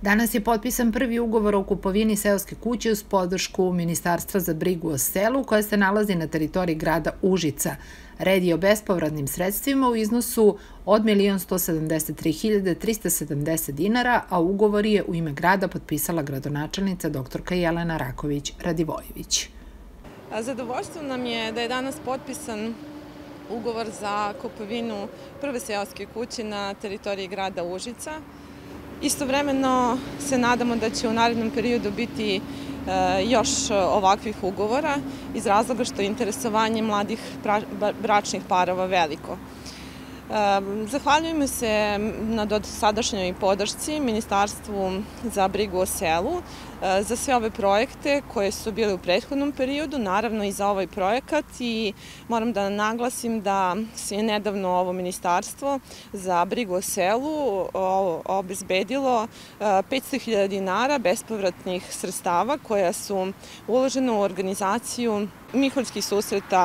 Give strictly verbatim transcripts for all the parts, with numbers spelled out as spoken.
Danas je potpisan prvi ugovor o kupovini seoske kuće uz podršku Ministarstva za brigu o selu, koja se nalazi na teritoriji grada Užica. Red je o bespovratnim sredstvima u iznosu od milion sto sedamdeset tri hiljade trista sedamdeset dinara, a ugovor je u ime grada potpisala gradonačelnica doktorka Jelena Raković-Radivojević. Zadovoljstvo nam je da je danas potpisan ugovor za kupovinu prve seoske kuće na teritoriji grada Užica. Istovremeno se nadamo da će u narednom periodu biti još ovakvih ugovora iz razloga što je interesovanje mladih bračnih parova veliko. Zahvaljujemo se na dosadašnjoj podršci Ministarstvu za brigu o selu za sve ove projekte koje su bile u prethodnom periodu, naravno i za ovaj projekat, i moram da naglasim da se nedavno ovo Ministarstvo za brigu o selu obezbedilo petsto hiljada dinara bespovratnih sredstava koja su uložena u organizaciju Miholjskih susreta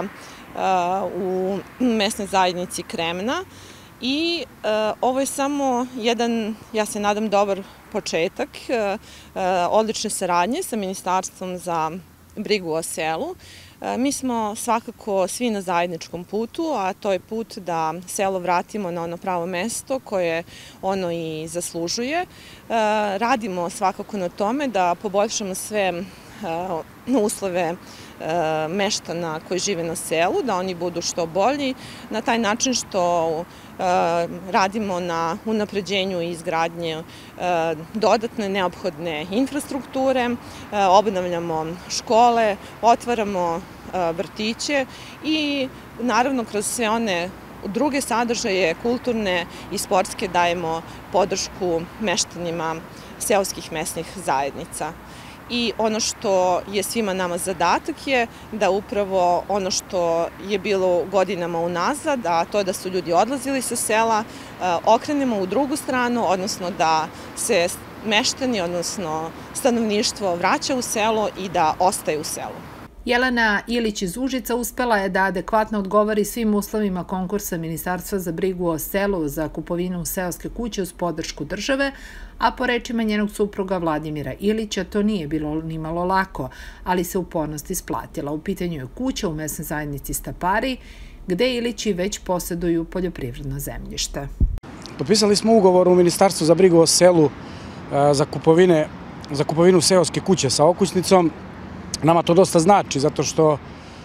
u mesnoj zajednici Kremna, i ovo je samo jedan, ja se nadam, dobar početak odlične saradnje sa Ministarstvom za brigu o selu. Mi smo svakako svi na zajedničkom putu, a to je put da selo vratimo na ono pravo mesto koje ono i zaslužuje. Radimo svakako na tome da poboljšamo sve uslove meštana koji žive na selu, da oni budu što bolji, na taj način što radimo na unapređenju i izgradnje dodatne neophodne infrastrukture, obnavljamo škole, otvaramo vrtiće i naravno kroz sve one druge sadržaje, kulturne i sportske, dajemo podršku meštanima seoskih mesnih zajednica. I ono što je svima nama zadatak je da upravo ono što je bilo godinama unazad, a to je da su ljudi odlazili sa sela, okrenemo u drugu stranu, odnosno da se meštani, odnosno stanovništvo vraća u selo i da ostaje u selu. Jelena Ilić iz Užica uspela je da adekvatno odgovori svim uslovima konkursa Ministarstva za brigu o selu za kupovinu seoske kuće uz podršku države, a po rečima njenog supruga Vladimira Ilića to nije bilo ni malo lako, ali se upornost isplatila. U pitanju je kuća u mesnoj zajednici Stapari, gde Ilići već posjeduju poljoprivredno zemljište. Potpisali smo ugovor u Ministarstvu za brigu o selu za kupovinu seoske kuće sa okućnicom. Nama to dosta znači, zato što,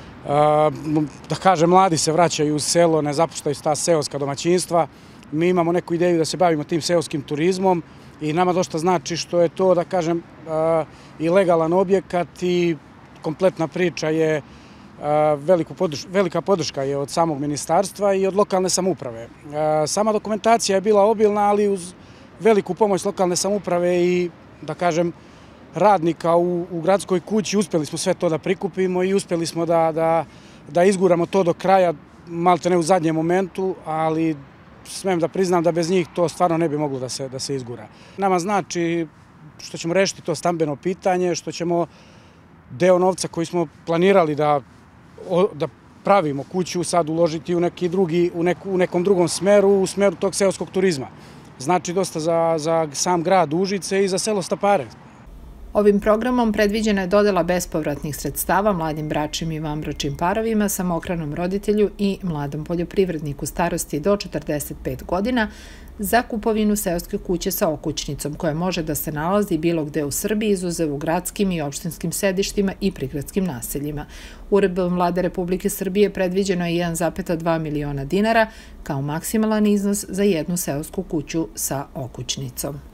da kažem, mladi se vraćaju u selo, ne zapuštaju ta seoska domaćinstva. Mi imamo neku ideju da se bavimo tim seoskim turizmom i nama dosta znači što je to, da kažem, i legalan objekat i kompletna priča je, velika podrška je od samog ministarstva i od lokalne samouprave. Sama dokumentacija je bila obilna, ali uz veliku pomoć lokalne samouprave i, da kažem, radnika u gradskoj kući uspjeli smo sve to da prikupimo i uspjeli smo da izguramo to do kraja, malte ne u zadnjem momentu, ali smem da priznam da bez njih to stvarno ne bi moglo da se izgura. Nama znači što ćemo rešiti to stambeno pitanje, što ćemo deo novca koji smo planirali da pravimo kuću sad uložiti u nekom drugom smeru, u smeru tog seoskog turizma. Znači dosta za sam grad Užice i za selo Stapare. Ovim programom predviđena je dodela bespovratnih sredstava mladim bračnim i vanbračnim parovima, samohranom roditelju i mladom poljoprivredniku starosti do četrdeset pet godina za kupovinu seoske kuće sa okućnicom, koja može da se nalazi bilo gde u Srbiji, izuzev u gradskim i opštinskim sedištima i prigradskim naseljima. Uredbom Vlade Republike Srbije predviđeno je jedan zarez dva miliona dinara kao maksimalan iznos za jednu seosku kuću sa okućnicom.